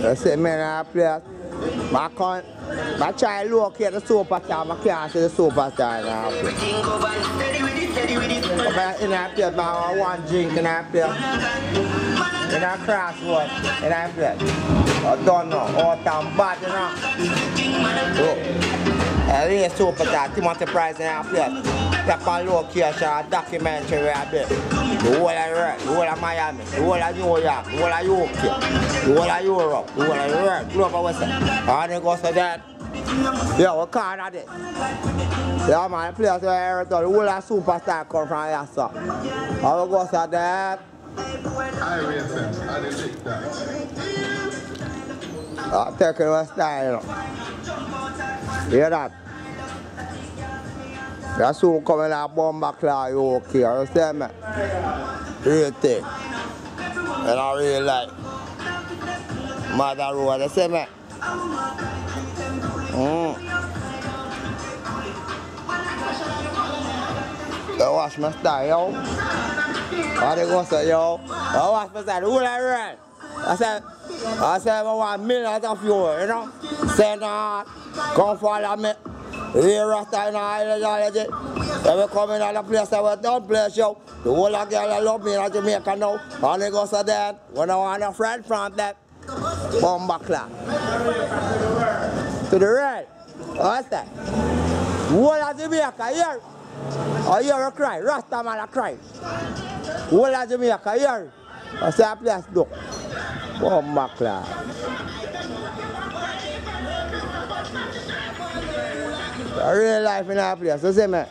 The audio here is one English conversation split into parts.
see me in a place. I try to locate the superstar, I can't see the superstar in a place. In a place, I want drink in a place. In a crossroad, in a place. I don't know, out and bad, you know. I really superstar, Timothy Price in a place. That's a location, a documentary where I did. The whole of Europe, the whole of Miami, the whole of New York, the whole of UK, the whole of Europe, the whole of Europe, global Western. And they go to that. Yeah, what kind of it? Yeah, man, the place where the whole of superstar come from here, so. I will go to that. I didn't think that. I'm taking my style, you know. Hear that? You soon come in a bomber class, you okay, you understand me? Real thing. And I really like Mother Road, you see me? You watch my style, yo. I didn't go say, yo. I watch my style, who I run? I said, I want millions of you, you know? Say no, come follow me. Here Rasta in ideology. They will come in all the place I will don't place you. The whole of girl love me in Jamaica now. And they go to that. When I want a friend from that. Bomber clap. To the right. What's that? Whole of Jamaica here. I hear a cry. Rasta man a cry. Whole of Jamaica here. I say a place look. Bomber clap. Real life in our place, you see me?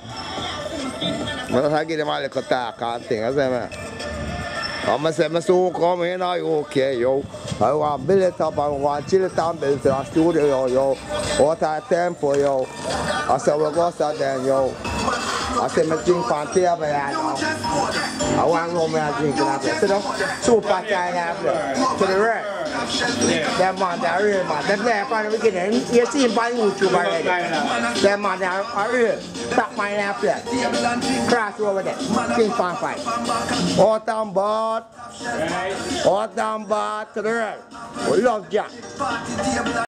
I give them a little talk and thing, you see me? I'm say, I soon come in, are you okay, yo? I want to build it up, I want to chill it and build it in a studio, yo. Out of tempo, yo. I said, we go to them, yo. I said, I drink from table here now. I want to go and drink in a place. See the super time in a place. To the right. Them man, they're real man. They're there from the beginning. You see him on YouTube already. Them man, they're real. Top man in a place. Cross over there. King Fan Fight. Out and board. Out and board to the right. We love Jack.